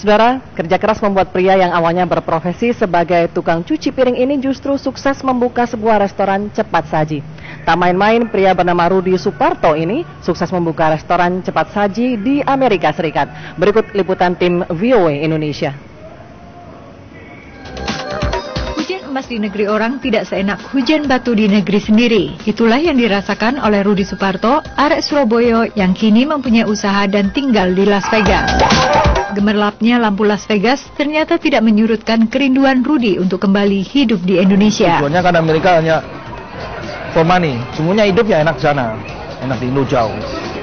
Saudara, kerja keras membuat pria yang awalnya berprofesi sebagai tukang cuci piring ini justru sukses membuka sebuah restoran cepat saji. Tak main-main, pria bernama Rudy Suparto ini sukses membuka restoran cepat saji di Amerika Serikat. Berikut liputan tim VOA Indonesia. Hujan emas di negeri orang tidak seenak hujan batu di negeri sendiri. Itulah yang dirasakan oleh Rudy Suparto, arek Surabaya yang kini mempunyai usaha dan tinggal di Las Vegas. Gemerlapnya lampu Las Vegas ternyata tidak menyurutkan kerinduan Rudy untuk kembali hidup di Indonesia. Tujuannya kan Amerika hanya for money, semuanya hidupnya enak di sana, enak di Indo jauh.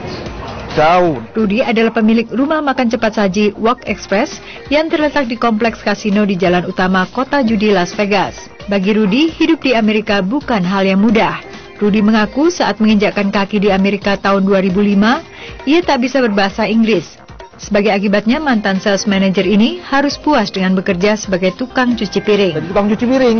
Rudy adalah pemilik rumah makan cepat saji Wok Express yang terletak di kompleks kasino di jalan utama kota judi Las Vegas. Bagi Rudy, hidup di Amerika bukan hal yang mudah. Rudy mengaku saat menginjakkan kaki di Amerika tahun 2005, ia tak bisa berbahasa Inggris. Sebagai akibatnya, mantan sales manager ini harus puas dengan bekerja sebagai tukang cuci piring. Jadi tukang cuci piring,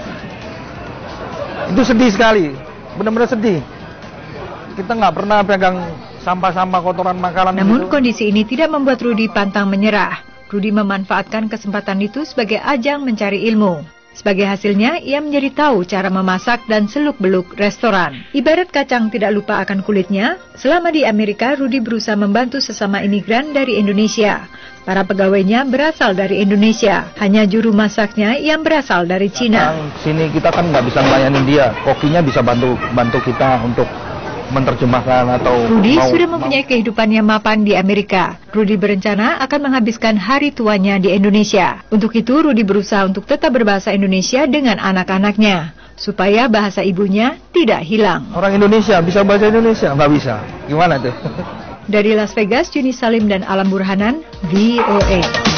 itu sedih sekali, benar-benar sedih. Kita nggak pernah pegang sampah-sampah kotoran makanan. Namun kondisi ini tidak membuat Rudy pantang menyerah. Rudy memanfaatkan kesempatan itu sebagai ajang mencari ilmu. Sebagai hasilnya, ia menjadi tahu cara memasak dan seluk-beluk restoran. Ibarat kacang tidak lupa akan kulitnya, selama di Amerika, Rudy berusaha membantu sesama imigran dari Indonesia. Para pegawainya berasal dari Indonesia, hanya juru masaknya yang berasal dari Cina. Sini kita kan nggak bisa melayani dia, kokinya bisa bantu kita untuk menerjemahkan atau Rudy sudah mempunyai kehidupan yang mapan di Amerika. Rudy berencana akan menghabiskan hari tuanya di Indonesia. Untuk itu, Rudy berusaha untuk tetap berbahasa Indonesia dengan anak-anaknya, supaya bahasa ibunya tidak hilang. Orang Indonesia bisa bahasa Indonesia? Nggak bisa. Gimana tuh? Dari Las Vegas, Juni Salim dan Alam Burhanan, VOA.